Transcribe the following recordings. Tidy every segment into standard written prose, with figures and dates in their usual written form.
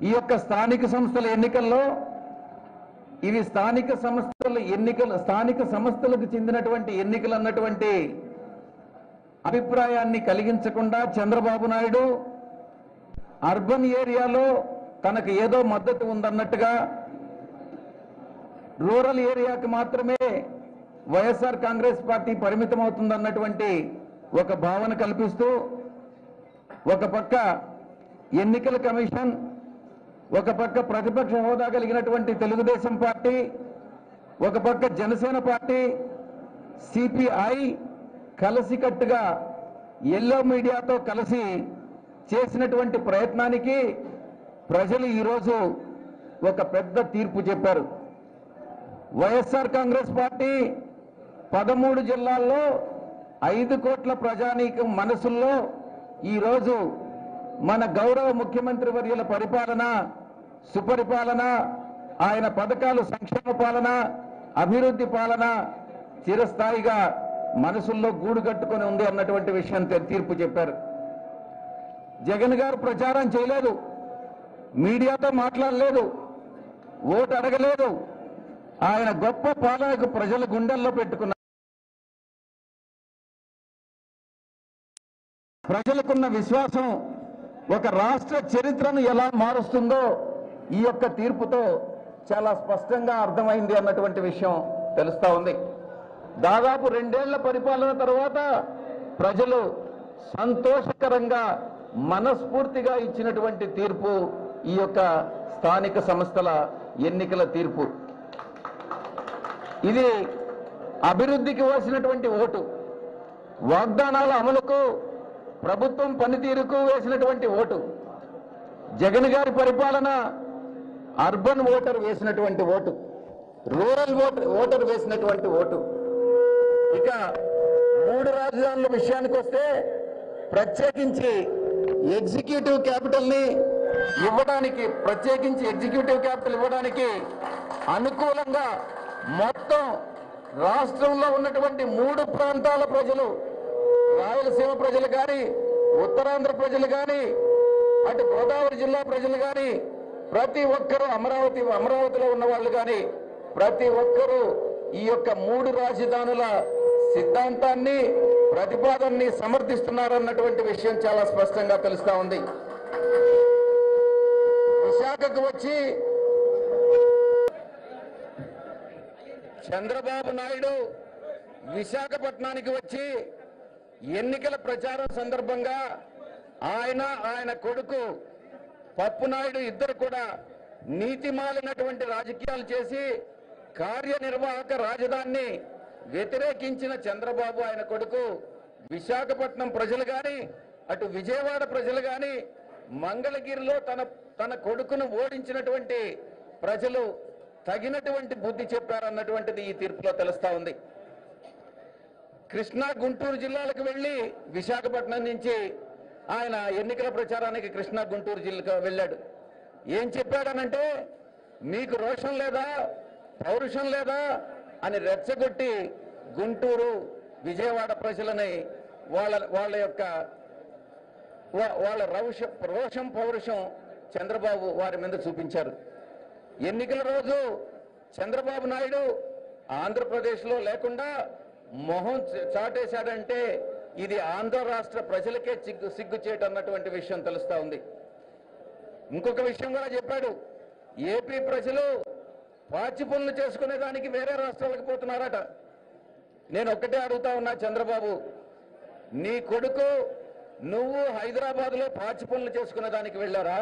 ఈ యొక్క స్థానిక సంస్థల ఎన్నికల్లో ఇవి స్థానిక సంస్థలకు చెందినటువంటి ఎన్నికలు అన్నటువంటి అభిప్రాయాన్ని కలిగించకుండా చంద్రబాబు నాయుడు అర్బన్ ఏరియాలో తనకు ఏదో మద్దతు ఉందన్నట్టుగా రూరల్ ఏరియాకి మాత్రమే వైఎస్ఆర్ కాంగ్రెస్ పార్టీ పరిమితం అవుతుందన్నటువంటి ఒక భావన కల్పిస్తూ ఒక పక్క ఎన్నికల కమిషన్, ఒక పక్క ప్రతిపక్ష హోదా కలిగినటువంటి తెలుగుదేశం పార్టీ, ఒక పక్క జనసేన పార్టీ, సిపిఐ కలిసికట్టుగా ఎల్లో మీడియాతో కలిసి చేసినటువంటి ప్రయత్నానికి ప్రజలు ఈరోజు ఒక పెద్ద తీర్పు చెప్పారు. వైఎస్ఆర్ కాంగ్రెస్ పార్టీ 13 జిల్లాల్లో 5 కోట్ల ప్రజానీకం మనసుల్లో ఈరోజు మన గౌరవ ముఖ్యమంత్రి వర్యుల పరిపాలన, సుపరిపాలన, ఆయన పథకాలు సంక్షేమ పాలన, అభివృద్ధి పాలన చిరస్థాయిగా మనసుల్లో గూడు కట్టుకొని ఉంది అన్నటువంటి విషయం తీర్పు చెప్పారు. జగన్ గారు ప్రచారం చేయలేదు, మీడియాతో మాట్లాడలేదు, ఓటు అడగలేదు. ఆయన గొప్ప పాలనకు ప్రజల గుండెల్లో పెట్టుకున్నారు. ప్రజలకున్న విశ్వాసం ఒక రాష్ట్ర చరిత్రను ఎలా మారుస్తుందో ఈ యొక్క తీర్పుతో చాలా స్పష్టంగా అర్థమైంది అన్నటువంటి విషయం తెలుస్తా ఉంది. దాదాపు 2 ఏళ్ల పరిపాలన తర్వాత ప్రజలు సంతోషకరంగా మనస్ఫూర్తిగా ఇచ్చినటువంటి తీర్పు ఈ యొక్క స్థానిక సంస్థల ఎన్నికల తీర్పు. ఇది అభివృద్ధికి వేసినటువంటి ఓటు, వాగ్దానాల అమలుకు, ప్రభుత్వం పనితీరుకు వేసినటువంటి ఓటు, జగన్ గారి పరిపాలన అర్బన్ ఓటర్ వేసినటువంటి ఓటు, రూరల్ ఓటర్ వేసినటువంటి ఓటు. ఇక 3 రాజధానుల విషయానికి వస్తే ప్రత్యేకించి ఎగ్జిక్యూటివ్ క్యాపిటల్ ఇవ్వడానికి అనుకూలంగా మొత్తం రాష్ట్రంలో ఉన్నటువంటి 3 ప్రాంతాల ప్రజలు, రాయలసీమ ప్రజలు కానీ, ఉత్తరాంధ్ర ప్రజలు కానీ, అటు గోదావరి జిల్లా ప్రజలు కానీ, ప్రతి ఒక్కరూ అమరావతిలో ఉన్న వాళ్ళు కానీ ప్రతి ఒక్కరూ ఈ యొక్క 3 రాజధానుల సిద్ధాంతాన్ని, ప్రతిపాదనని సమర్థిస్తున్నారన్నటువంటి విషయం చాలా స్పష్టంగా తెలుస్తా ఉంది. విశాఖకు వచ్చి చంద్రబాబు నాయుడు విశాఖపట్నానికి వచ్చి ఎన్నికల ప్రచారం సందర్భంగా ఆయన కొడుకు పప్పునాయుడు ఇద్దరు కూడా నీతిమాలినటువంటి రాజకీయాలు చేసి కార్యనిర్వాహక రాజధానిని వ్యతిరేకించిన చంద్రబాబు ఆయన కొడుకు విశాఖపట్నం ప్రజలు కానీ, అటు విజయవాడ ప్రజలు కానీ, మంగళగిరిలో తన కొడుకును ఓడించినటువంటి ప్రజలు తగినటువంటి బుద్ధి చెప్పారన్నటువంటిది ఈ తీర్పులో తెలుస్తా ఉంది. కృష్ణా గుంటూరు జిల్లాలకు వెళ్లి విశాఖపట్నం నుంచి ఆయన ఎన్నికల ప్రచారానికి కృష్ణా గుంటూరు జిల్లాకు వెళ్ళాడు. ఏం చెప్పాడనంటే, మీకు రోషం లేదా, పౌరుషం లేదా అని రెచ్చగొట్టి గుంటూరు విజయవాడ ప్రజలని వాళ్ళ రోషం పౌరుషం చంద్రబాబు వారి మీద చూపించారు. ఎన్నికల రోజు చంద్రబాబు నాయుడు ఆంధ్రప్రదేశ్లో లేకుండా మొహం చాటేశాడంటే ఇది ఆంధ్ర రాష్ట్ర ప్రజలకే సిగ్గు చేయటన్నటువంటి విషయం తెలుస్తా ఉంది. ఇంకొక విషయం కూడా చెప్పాడు, ఏపీ ప్రజలు పాచి పనులు చేసుకునే దానికి వేరే రాష్ట్రాలకు పోతున్నారట. నేను ఒక్కటే అడుగుతా ఉన్నా, చంద్రబాబు, నీ కొడుకు నువ్వు హైదరాబాద్లో పాచి పనులు చేసుకునే దానికి వెళ్ళారా?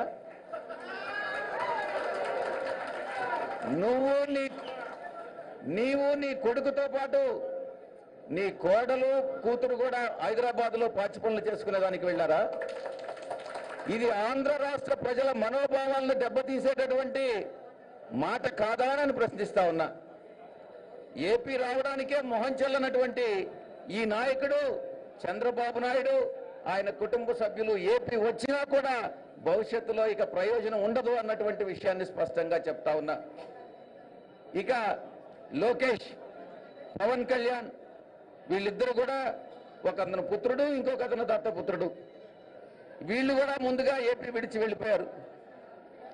నీవు నీ కొడుకుతో పాటు నీ కోడలు కూతురు కూడా హైదరాబాద్లో పాచి పనులు చేసుకునే దానికి వెళ్ళారా? ఇది ఆంధ్ర రాష్ట్ర ప్రజల మనోభావాలను దెబ్బతీసేటటువంటి మాట కాదా అని ప్రశ్నిస్తా ఉన్నా. ఏపీ రావడానికే మొహం చెల్లనటువంటి ఈ నాయకుడు చంద్రబాబు నాయుడు, ఆయన కుటుంబ సభ్యులు ఏపీ వచ్చినా కూడా భవిష్యత్తులో ఇక ప్రయోజనం ఉండదు అన్నటువంటి విషయాన్ని స్పష్టంగా చెప్తా ఉన్నా. ఇక లోకేష్, పవన్ కళ్యాణ్ వీళ్ళిద్దరు కూడా ఒక అతను పుత్రుడు, ఇంకొక అతను దత్తపుత్రుడు. వీళ్ళు కూడా ముందుగా ఏపీ విడిచి వెళ్ళిపోయారు.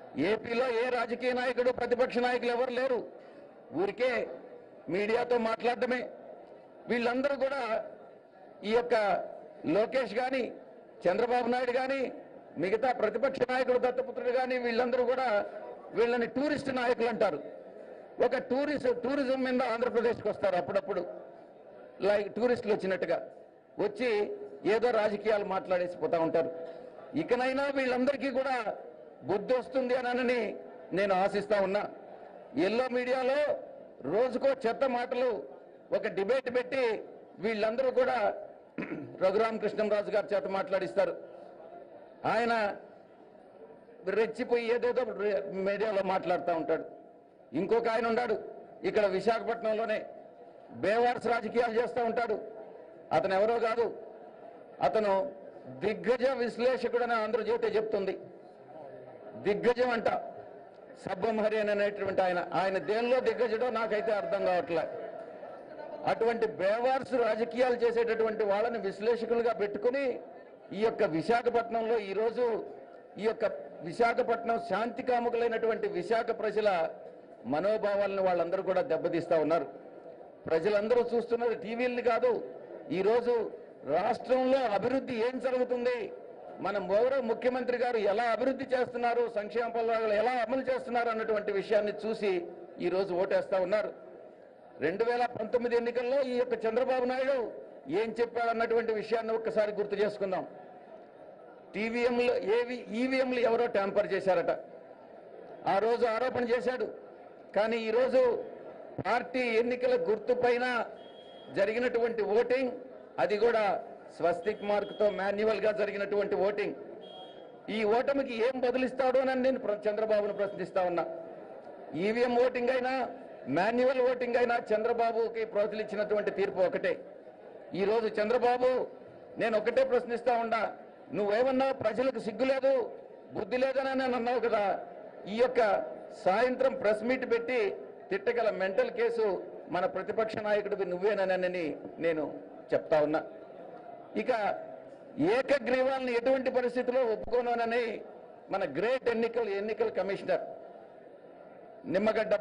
ఏపీలో ఏ రాజకీయ నాయకుడు ప్రతిపక్ష నాయకులు ఎవరు లేరు. ఊరికే మీడియాతో మాట్లాడటమే. వీళ్ళందరూ కూడా ఈ యొక్క లోకేష్ కానీ, చంద్రబాబు నాయుడు కానీ, మిగతా ప్రతిపక్ష నాయకుడు దత్తపుత్రుడు కానీ వీళ్ళందరూ కూడా వీళ్ళని టూరిస్ట్ నాయకులు అంటారు. ఒక టూరిజం మీద ఆంధ్రప్రదేశ్కి వస్తారు అప్పుడప్పుడు, లైక్ టూరిస్టులు వచ్చినట్టుగా వచ్చి ఏదో రాజకీయాలు మాట్లాడేసి పోతా ఉంటారు. ఇకనైనా వీళ్ళందరికీ కూడా బుద్ధి వస్తుంది అని నేను ఆశిస్తా ఉన్నా. ఎల్లో మీడియాలో రోజుకో చెత్త మాటలు ఒక డిబేట్ పెట్టి వీళ్ళందరూ కూడా రఘురామకృష్ణంరాజు గారి చేత మాట్లాడిస్తారు. ఆయన రెచ్చిపోయి ఏదేదో మీడియాలో మాట్లాడుతూ ఉంటాడు. ఇంకొక ఆయన ఉన్నాడు ఇక్కడ విశాఖపట్నంలోనే, బేవార్స్ రాజకీయాలు చేస్తూ ఉంటాడు. అతను ఎవరో కాదు, అతను దిగ్గజ విశ్లేషకుడని ఆంధ్రజ్యోతి చెప్తుంది. దిగ్గజం అంట సబ్బం హరియన్ అనేటువంటి ఆయన దేనిలో దిగ్గజడో నాకైతే అర్థం కావట్లే. అటువంటి బేవార్స్ రాజకీయాలు చేసేటటువంటి వాళ్ళని విశ్లేషకులుగా పెట్టుకుని ఈ యొక్క విశాఖపట్నంలో ఈరోజు ఈ యొక్క విశాఖపట్నం శాంతి కాముకులైనటువంటి విశాఖ ప్రజల మనోభావాలను వాళ్ళందరూ కూడా దెబ్బతీస్తా ఉన్నారు. ప్రజలందరూ చూస్తున్నది టీవీల్ని కాదు, ఈరోజు రాష్ట్రంలో అభివృద్ధి ఏం జరుగుతుంది, మన గౌరవ ముఖ్యమంత్రి గారు ఎలా అభివృద్ధి చేస్తున్నారు, సంక్షేమ పథకాలు ఎలా అమలు చేస్తున్నారు అన్నటువంటి విషయాన్ని చూసి ఈరోజు ఓటేస్తా ఉన్నారు. 2019 ఎన్నికల్లో ఈ యొక్క చంద్రబాబు నాయుడు ఏం చెప్పాడన్నటువంటి విషయాన్ని ఒక్కసారి గుర్తు చేసుకుందాం. ఈవీఎంలు ఎవరో ట్యాంపర్ చేశారట, ఆ రోజు ఆరోపణ చేశాడు. కానీ ఈరోజు పార్టీ ఎన్నికల గుర్తుపైన జరిగినటువంటి ఓటింగ్, అది కూడా స్వస్తిక్ మార్క్తో మాన్యువల్గా జరిగినటువంటి ఓటింగ్, ఈ ఓటమికి ఏం బదులిస్తాడో అని నేను చంద్రబాబును ప్రశ్నిస్తా ఉన్నా. ఈవీఎం ఓటింగ్ అయినా మాన్యువల్ ఓటింగ్ అయినా చంద్రబాబుకి ప్రజలు ఇచ్చినటువంటి తీర్పు ఒకటే. ఈరోజు చంద్రబాబు నేను ఒకటే ప్రశ్నిస్తా ఉన్నా, నువ్వేమన్నావు ప్రజలకు సిగ్గు లేదు బుద్ధి లేదని నేను అన్నావు కదా, ఈ యొక్క సాయంత్రం ప్రెస్ మీట్ పెట్టి తిట్టగల మెంటల్ కేసు మన ప్రతిపక్ష నాయకుడికి నువ్వేనని నేను చెప్తా ఉన్నా. ఇక ఏకగ్రీవాలను ఎటువంటి పరిస్థితుల్లో ఒప్పుకోనని మన గ్రేట్ ఎన్నికల కమిషనర్ నిమ్మగడ్డ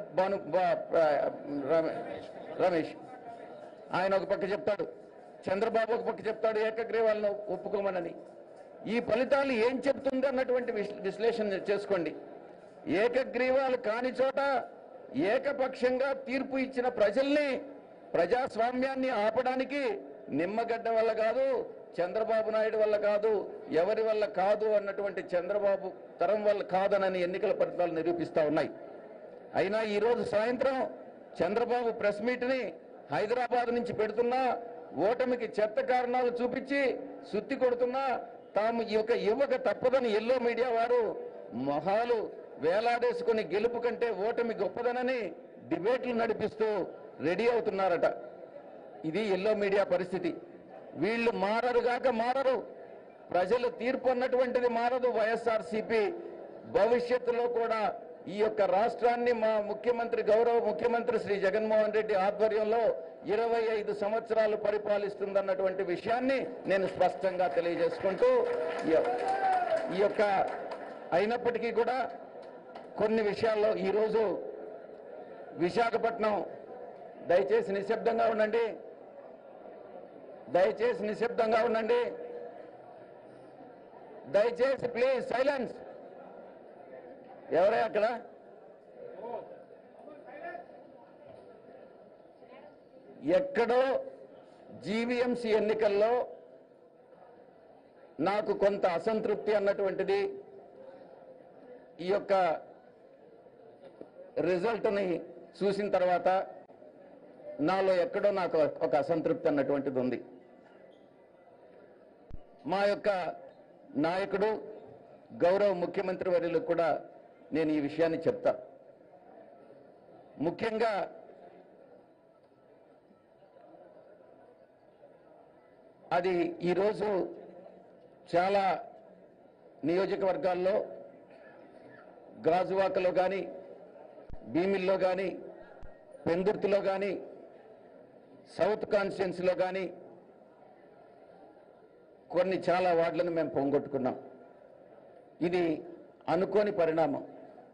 రమేష్ ఆయన ఒక పక్క చెప్తాడు, చంద్రబాబు ఒక పక్క చెప్తాడు ఏకగ్రీవాలను ఒప్పుకోమనని. ఈ ఫలితాలు ఏం చెప్తుంది అన్నటువంటి విశ్లేషణ చేసుకోండి. ఏకగ్రీవాలు కాని చోట ఏకపక్షంగా తీర్పు ఇచ్చిన ప్రజల్ని, ప్రజాస్వామ్యాన్ని ఆపడానికి నిమ్మగడ్డ వల్ల కాదు, చంద్రబాబు నాయుడు వల్ల కాదు, ఎవరి వల్ల కాదు అన్నటువంటి చంద్రబాబు తరం వల్ల కాదనని ఎన్నికల ఫలితాలు నిరూపిస్తా ఉన్నాయి. అయినా ఈరోజు సాయంత్రం చంద్రబాబు ప్రెస్ మీట్ని హైదరాబాద్ నుంచి పెడుతున్నా, ఓటమికి చెత్త కారణాలు చూపించి సుత్తి కొడుతున్నా, తాము ఈ యొక్క యువక తప్పదని ఎల్లో మీడియా వారు మొహాలు వేలాడేసుకుని గెలుపు కంటే ఓటమి గొప్పదనని డిబేట్లు నడిపిస్తూ రెడీ అవుతున్నారట. ఇది ఎల్లో మీడియా పరిస్థితి. వీళ్ళు మారరుగాక మారరు, ప్రజల తీర్పు అన్నటువంటిది మారదు. వైఎస్ఆర్సీపీ భవిష్యత్తులో కూడా ఈ యొక్క రాష్ట్రాన్ని మా ముఖ్యమంత్రి గౌరవ ముఖ్యమంత్రి శ్రీ జగన్మోహన్ రెడ్డి ఆధ్వర్యంలో 25 సంవత్సరాలు పరిపాలిస్తుందన్నటువంటి విషయాన్ని నేను స్పష్టంగా తెలియజేసుకుంటూ ఈ యొక్క అయినప్పటికీ కూడా కొన్ని విషయాల్లో ఈరోజు విశాఖపట్నం, దయచేసి నిశ్శబ్దంగా ఉండండి, దయచేసి నిశ్శబ్దంగా ఉండండి, దయచేసి ప్లీజ్ సైలెన్స్. ఎవరే అక్కడ? ఎక్కడో జీవీఎంసీ ఎన్నికల్లో నాకు కొంత అసంతృప్తి అన్నటువంటిది ఈ యొక్క రిజల్ట్ని చూసిన తర్వాత నాలో ఎక్కడో నాకు ఒక అసంతృప్తి అన్నటువంటిది ఉంది. మా యొక్క నాయకుడు గౌరవ ముఖ్యమంత్రి వర్యులకు కూడా నేను ఈ విషయాన్ని చెప్తా. ముఖ్యంగా అది ఈరోజు చాలా నియోజకవర్గాల్లో గాజువాకలో కానీ, భీమిల్లో కానీ, పెందుర్తిలో కానీ, సౌత్ కాన్స్టిట్యున్సీలో కానీ కొన్ని చాలా వార్డులను మేము పొంగొట్టుకున్నాం. ఇది అనుకోని పరిణామం.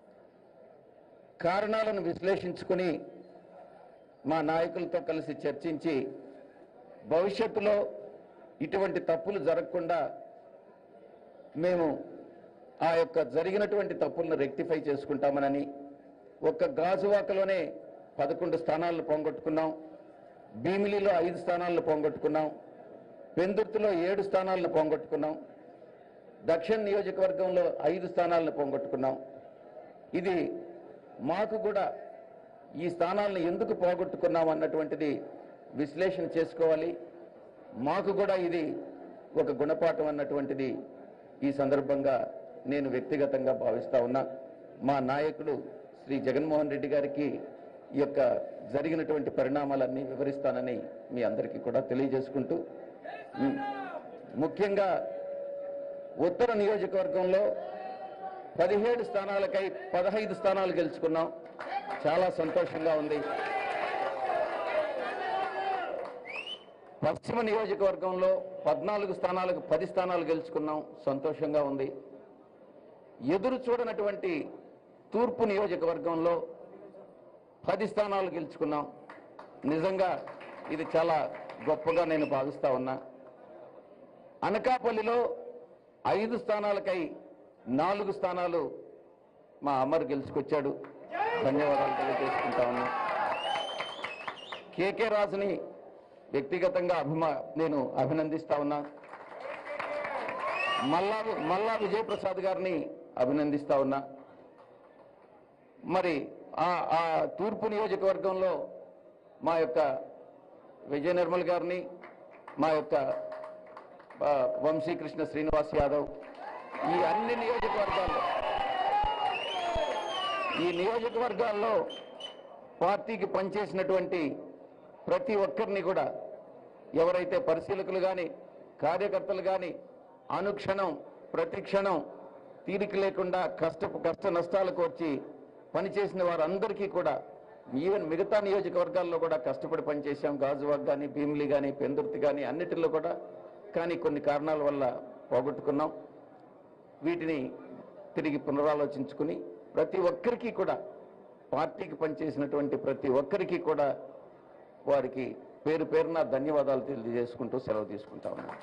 కారణాలను విశ్లేషించుకుని మా నాయకులతో కలిసి చర్చించి భవిష్యత్తులో ఇటువంటి తప్పులు జరగకుండా మేము ఆ యొక్క జరిగినటువంటి తప్పులను రెక్టిఫై చేసుకుంటామనని, ఒక్క గాజువాకలోనే 11 స్థానాలను పోగొట్టుకున్నాం, భీమిలిలో 5 స్థానాలను పోగొట్టుకున్నాం, పెందుర్తిలో 7 స్థానాలను పోగొట్టుకున్నాం, దక్షిణ నియోజకవర్గంలో 5 స్థానాలను పోగొట్టుకున్నాం. ఇది మాకు కూడా ఈ స్థానాలను ఎందుకు పోగొట్టుకున్నాం అన్నటువంటిది విశ్లేషణ చేసుకోవాలి. మాకు కూడా ఇది ఒక గుణపాఠం అన్నటువంటిది ఈ సందర్భంగా నేను వ్యక్తిగతంగా భావిస్తా ఉన్నా. మా నాయకుడు శ్రీ జగన్మోహన్ రెడ్డి గారికి ఈ యొక్క జరిగినటువంటి పరిణామాలన్నీ వివరిస్తానని మీ అందరికీ కూడా తెలియజేసుకుంటూ, ముఖ్యంగా ఉత్తర నియోజకవర్గంలో 17 స్థానాలకై 15 స్థానాలు గెలుచుకున్నాం. చాలా సంతోషంగా ఉంది. పశ్చిమ నియోజకవర్గంలో 14 స్థానాలకు 10 స్థానాలు గెలుచుకున్నాం. సంతోషంగా ఉంది. ఎదురు చూడనటువంటి తూర్పు నియోజకవర్గంలో 10 స్థానాలు గెలుచుకున్నాం. నిజంగా ఇది చాలా గొప్పగా నేను భావిస్తా ఉన్నా. అనకాపల్లిలో 5 స్థానాలకై 4 స్థానాలు మా అమర్ గెలుచుకొచ్చాడు. ధన్యవాదాలు తెలియజేసుకుంటా ఉన్నా. కేకే రాజుని వ్యక్తిగతంగా నేను అభినందిస్తా ఉన్నా. మల్లా విజయప్రసాద్ గారిని అభినందిస్తా ఉన్నా. మరి ఆ తూర్పు నియోజకవర్గంలో మా యొక్క విజయ నిర్మల్ గారిని, మా యొక్క వంశీకృష్ణ శ్రీనివాస్ యాదవ్, ఈ అన్ని నియోజకవర్గాల్లో పార్టీకి పనిచేసినటువంటి ప్రతి ఒక్కరిని కూడా, ఎవరైతే పరిశీలకులు కానీ కార్యకర్తలు కానీ అనుక్షణం ప్రతి క్షణం తీరిక లేకుండా కష్ట నష్టాలకు వచ్చి పనిచేసిన వారందరికీ కూడా, ఈవెన్ మిగతా నియోజకవర్గాల్లో కూడా కష్టపడి పనిచేశాం. గాజువాక్ కానీ, భీమిలి కానీ, పెందుర్తి కానీ, అన్నిటిలో కూడా. కానీ కొన్ని కారణాల వల్ల పోగొట్టుకున్నాం. వీటిని తిరిగి పునరాలోచించుకుని ప్రతి ఒక్కరికి కూడా, పార్టీకి పనిచేసినటువంటి ప్రతి ఒక్కరికి కూడా వారికి పేరు పేరున ధన్యవాదాలు తెలియజేసుకుంటూ సెలవు తీసుకుంటా ఉన్నాను.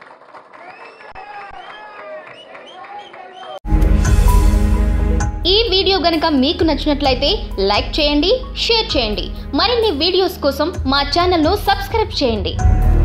ఈ వీడియో గనుక మీకు నచ్చినట్లయితే లైక్ చేయండి, షేర్ చేయండి. మరిన్ని వీడియోస్ కోసం మా ఛానల్ను సబ్స్క్రైబ్ చేయండి.